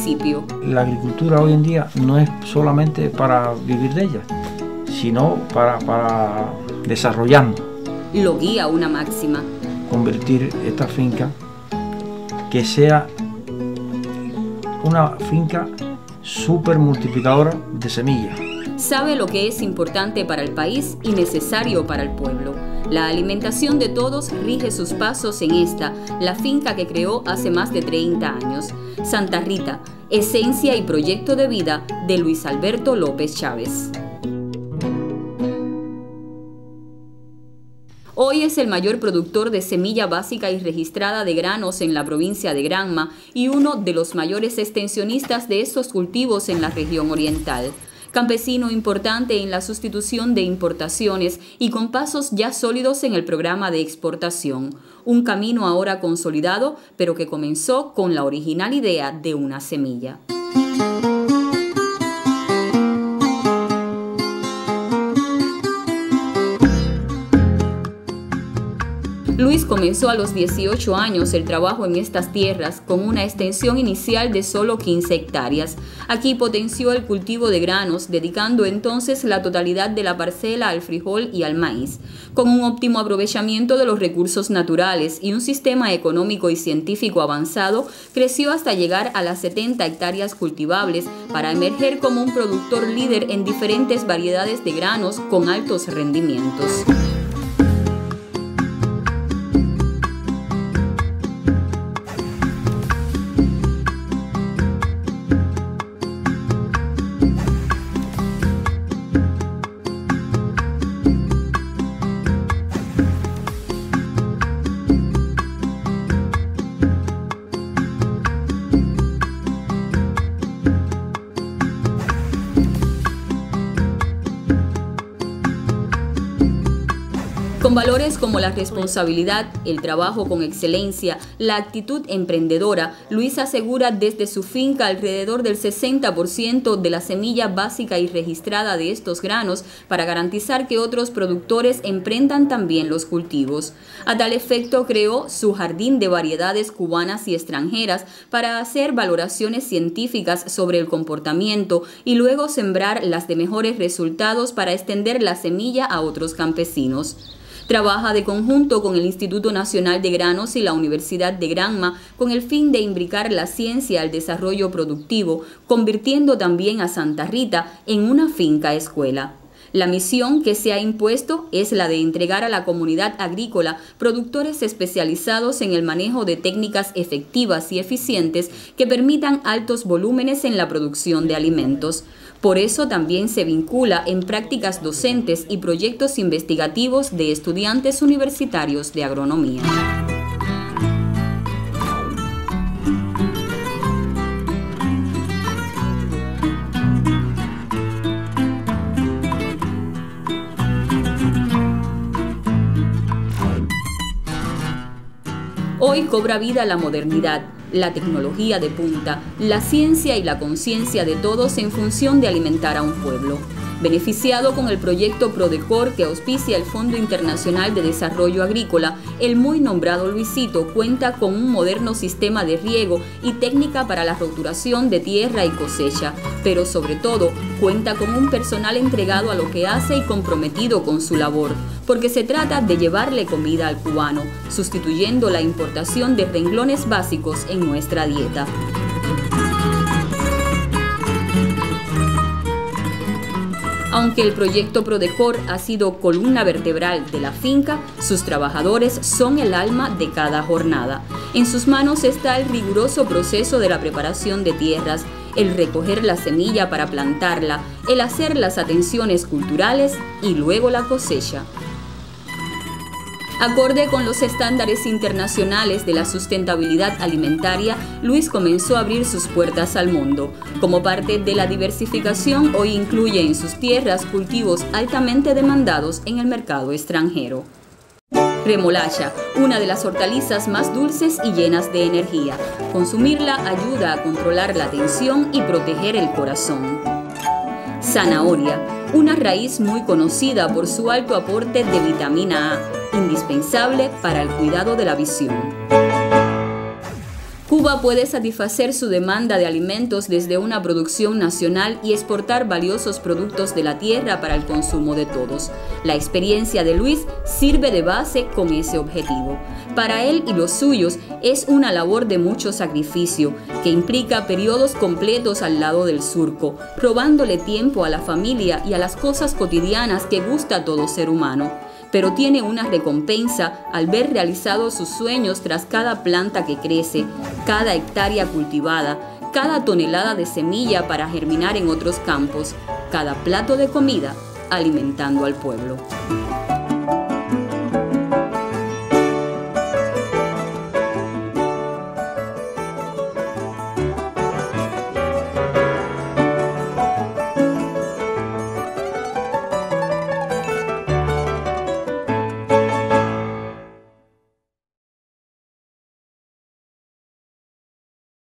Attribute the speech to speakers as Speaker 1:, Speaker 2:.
Speaker 1: municipio.
Speaker 2: La agricultura hoy en día no es solamente para vivir de ella, sino para desarrollarnos.
Speaker 1: Lo guía una máxima.
Speaker 2: Convertir esta finca que sea una finca súper multiplicadora de semillas.
Speaker 1: Sabe lo que es importante para el país y necesario para el pueblo. La alimentación de todos rige sus pasos en esta, la finca que creó hace más de 30 años. Santa Rita, esencia y proyecto de vida de Luis Alberto López Chávez. Hoy es el mayor productor de semilla básica y registrada de granos en la provincia de Granma y uno de los mayores extensionistas de estos cultivos en la región oriental. Campesino importante en la sustitución de importaciones y con pasos ya sólidos en el programa de exportación. Un camino ahora consolidado, pero que comenzó con la original idea de una semilla. Luis comenzó a los 18 años el trabajo en estas tierras con una extensión inicial de solo 15 hectáreas. Aquí potenció el cultivo de granos, dedicando entonces la totalidad de la parcela al frijol y al maíz. Con un óptimo aprovechamiento de los recursos naturales y un sistema económico y científico avanzado, creció hasta llegar a las 70 hectáreas cultivables para emerger como un productor líder en diferentes variedades de granos con altos rendimientos. Con valores como la responsabilidad, el trabajo con excelencia, la actitud emprendedora, Luis asegura desde su finca alrededor del 60% de la semilla básica y registrada de estos granos para garantizar que otros productores emprendan también los cultivos. A tal efecto creó su jardín de variedades cubanas y extranjeras para hacer valoraciones científicas sobre el comportamiento y luego sembrar las de mejores resultados para extender la semilla a otros campesinos. Trabaja de conjunto con el Instituto Nacional de Granos y la Universidad de Granma con el fin de imbricar la ciencia al desarrollo productivo, convirtiendo también a Santa Rita en una finca escuela. La misión que se ha impuesto es la de entregar a la comunidad agrícola productores especializados en el manejo de técnicas efectivas y eficientes que permitan altos volúmenes en la producción de alimentos. Por eso también se vincula en prácticas docentes y proyectos investigativos de estudiantes universitarios de agronomía. Hoy cobra vida la modernidad, la tecnología de punta, la ciencia y la conciencia de todos en función de alimentar a un pueblo. Beneficiado con el proyecto Prodecor que auspicia el Fondo Internacional de Desarrollo Agrícola, el muy nombrado Luisito cuenta con un moderno sistema de riego y técnica para la roturación de tierra y cosecha, pero sobre todo cuenta con un personal entregado a lo que hace y comprometido con su labor, porque se trata de llevarle comida al cubano, sustituyendo la importación de renglones básicos en nuestra dieta. Aunque el proyecto Prodecor ha sido columna vertebral de la finca, sus trabajadores son el alma de cada jornada. En sus manos está el riguroso proceso de la preparación de tierras, el recoger la semilla para plantarla, el hacer las atenciones culturales y luego la cosecha. Acorde con los estándares internacionales de la sustentabilidad alimentaria, Luis comenzó a abrir sus puertas al mundo. Como parte de la diversificación, hoy incluye en sus tierras cultivos altamente demandados en el mercado extranjero. Remolacha, una de las hortalizas más dulces y llenas de energía. Consumirla ayuda a controlar la tensión y proteger el corazón. Zanahoria, una raíz muy conocida por su alto aporte de vitamina A, indispensable para el cuidado de la visión. Cuba puede satisfacer su demanda de alimentos desde una producción nacional y exportar valiosos productos de la tierra para el consumo de todos. La experiencia de Luis sirve de base con ese objetivo. Para él y los suyos es una labor de mucho sacrificio, que implica periodos completos al lado del surco, robándole tiempo a la familia y a las cosas cotidianas que gusta todo ser humano. Pero tiene una recompensa al ver realizados sus sueños tras cada planta que crece, cada hectárea cultivada, cada tonelada de semilla para germinar en otros campos, cada plato de comida alimentando al pueblo.